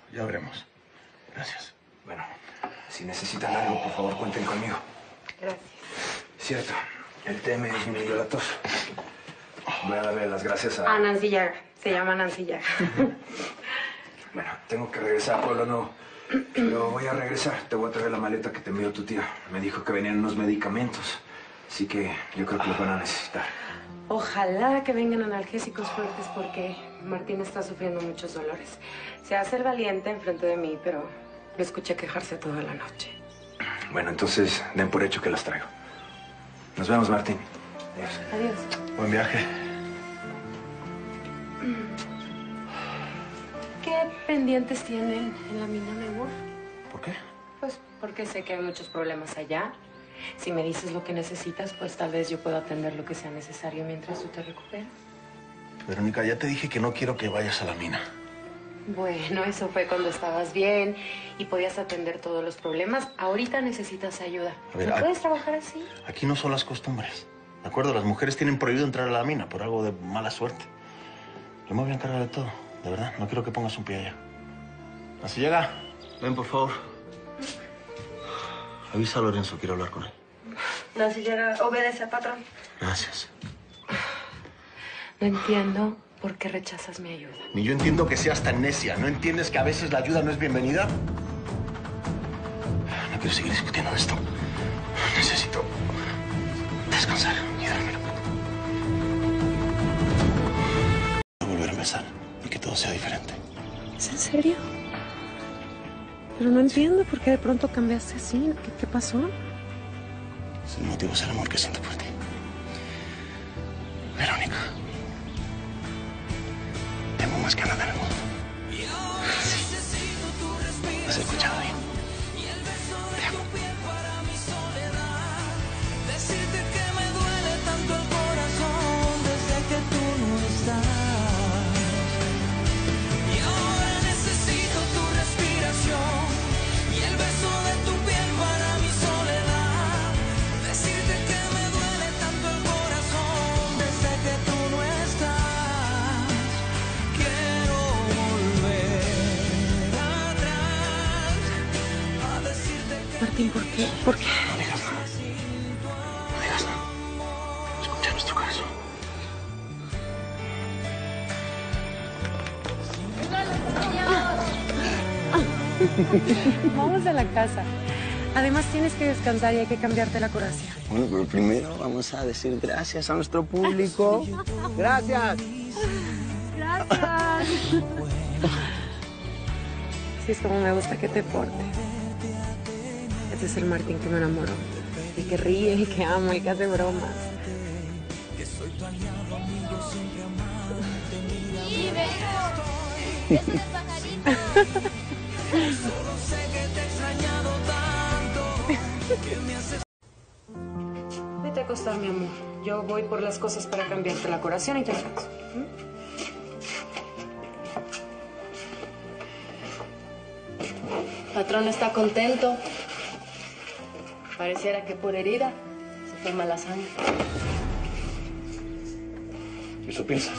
Ya veremos. Gracias. Bueno, si necesitan algo, por favor, cuenten conmigo. Gracias. Cierto, el té me es muy latoso. Voy a darle las gracias a... A Nancy Llaga. Se llama Nancy Llaga. Bueno, tengo que regresar a Pueblo Nuevo. Pero voy a regresar. Te voy a traer la maleta que te envió tu tía. Me dijo que venían unos medicamentos. Así que yo creo que los van a necesitar. Ojalá que vengan analgésicos fuertes porque Martín está sufriendo muchos dolores. Se hace el valiente enfrente de mí, pero lo escuché quejarse toda la noche. Bueno, entonces den por hecho que las traigo. Nos vemos, Martín. Adiós. Adiós. Buen viaje. ¿Qué pendientes tienen en la mina, mi amor? ¿Por qué? Pues porque sé que hay muchos problemas allá. Si me dices lo que necesitas, pues tal vez yo pueda atender lo que sea necesario mientras tú te recuperas. Verónica, ya te dije que no quiero que vayas a la mina. Bueno, eso fue cuando estabas bien y podías atender todos los problemas. Ahorita necesitas ayuda. A ver, ¿No puedes trabajar así? Aquí no son las costumbres. ¿De acuerdo? Las mujeres tienen prohibido entrar a la mina por algo de mala suerte. Yo me voy a encargar de todo, de verdad. No quiero que pongas un pie allá. Así llega. Ven, por favor. Avisa a Lorenzo, quiero hablar con él. Nancy Llaga, obedece al patrón. Gracias. No entiendo por qué rechazas mi ayuda. Ni yo entiendo que seas tan necia. ¿No entiendes que a veces la ayuda no es bienvenida? No quiero seguir discutiendo esto. Necesito descansar y dormir un poco. Quiero volver a empezar y que todo sea diferente. ¿Es en serio? Pero no entiendo por qué de pronto cambiaste así. ¿Qué pasó? El motivo es el amor que siento por ti. Verónica. Te amo más que a nada en el mundo. Sí. ¿Has escuchado bien? Te amo. Decirte que me duele tanto el corazón desde que tú no estás. Y ahora necesito tu respiración y el beso de tu piel para mi soledad. Decirte que me duele tanto el corazón desde que tú no estás. Quiero volver atrás a decirte que... Martín, ¿por qué? ¿Por qué? No digas nada. No digas nada. Escucha nuestro corazón. Vamos a la casa. Además, tienes que descansar y hay que cambiarte la curación. Bueno, pero primero vamos a decir gracias a nuestro público. ¡Gracias! Gracias. Sí, es como me gusta que te portes. Este es el Martín que me enamoró. El que ríe, el que ama, el que hace bromas. Vete a acostar, mi amor. Yo voy por las cosas para cambiarte la curación y te regreso. Patrón está contento. Pareciera que por herida se fue mala sangre. ¿Eso piensas?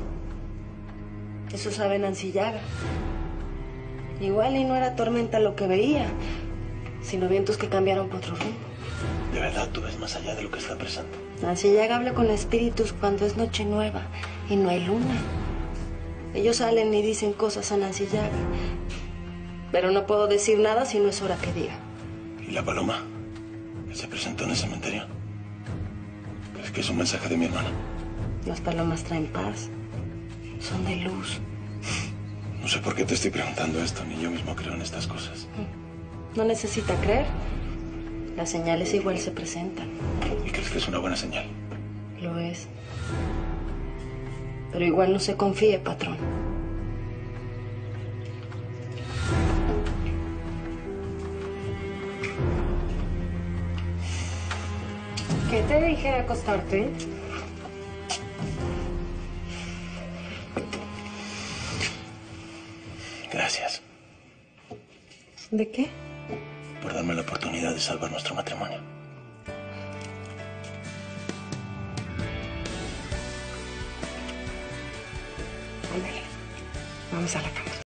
Eso sabe Nancy Llaga. Igual y no era tormenta lo que veía, sino vientos que cambiaron por otro rumbo. De verdad, tú ves más allá de lo que está presente. Nancy Llaga habla con espíritus cuando es noche nueva y no hay luna. Ellos salen y dicen cosas a Nancy Llaga. Pero no puedo decir nada si no es hora que diga. ¿Y la paloma? Que se presentó en el cementerio. ¿Crees que es un mensaje de mi hermana? Las palomas traen paz. Son de luz. No sé por qué te estoy preguntando esto, ni yo mismo creo en estas cosas. No necesita creer. Las señales igual se presentan. ¿Y crees que es una buena señal? Lo es. Pero igual no se confíe, patrón. ¿Qué te dije de acostarte? Gracias ¿De qué? por darme la oportunidad de salvar nuestro matrimonio. Ándale. Vamos a la cama.